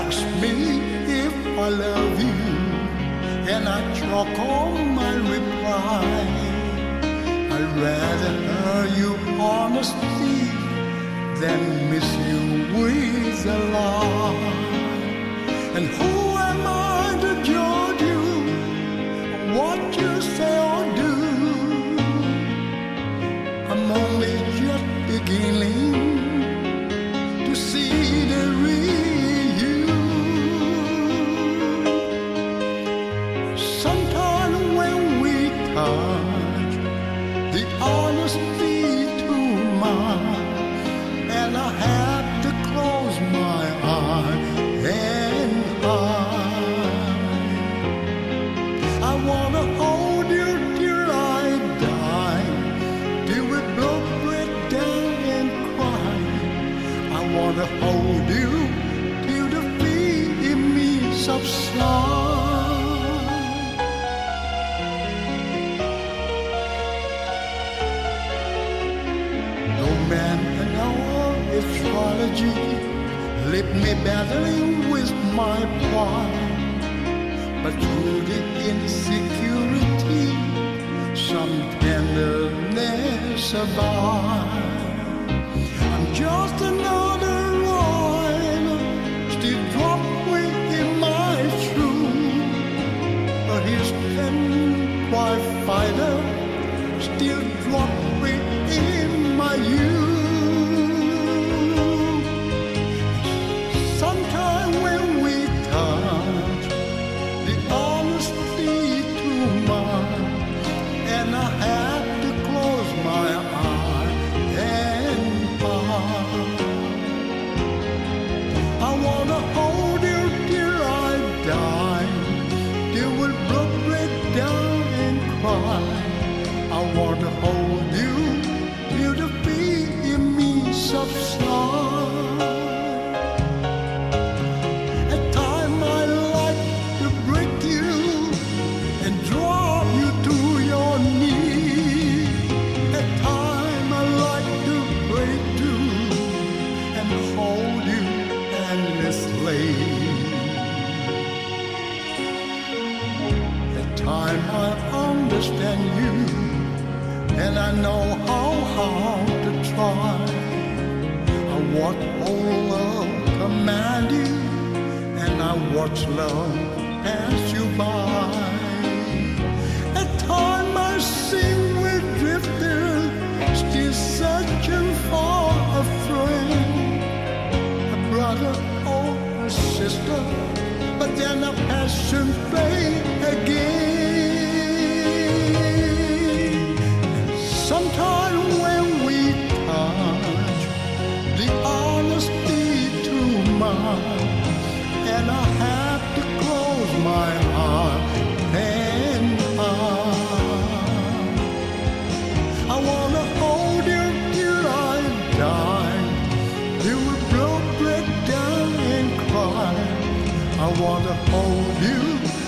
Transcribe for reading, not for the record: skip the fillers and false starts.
ask me if I love you, and I chalk on my reply. I'd rather hear you honesty than miss you with a lie. And who am I to judge you, what you say or do? I'm only just beginning to see the real you. Sometimes when we touch, the honesty too much, and I have to close my eyes and hide. I wanna hold you till I die, till we both break down and cry. I wanna hold you till the fear in me subside. No man can know astrology, leave me battling with my pride. But through the insecurity, some tenderness survives. I'm just another rider, still dropping in my shoe. But he's ten white fighter, still dropping in my youth. Sometimes when we touch, the honesty too much, and I have to close my eyes and hide. I wanna hold you till I die, till we both break down and cry. I wanna hold you till the fear in me subside. At times I like to break you and drop you to your knees. At times I like to break you and hold you endlessly. At times I understand you, and I know how hard to try. I watch old love command you, and I watch love pass you by. At times I sing with drifters, still searching for a friend, a brother or a sister, but then a passion fade again. Sometimes when we touch, the honesty too much, and I have to close my heart and hide. I wanna hold you till I die, till we both break down and cry. I wanna hold you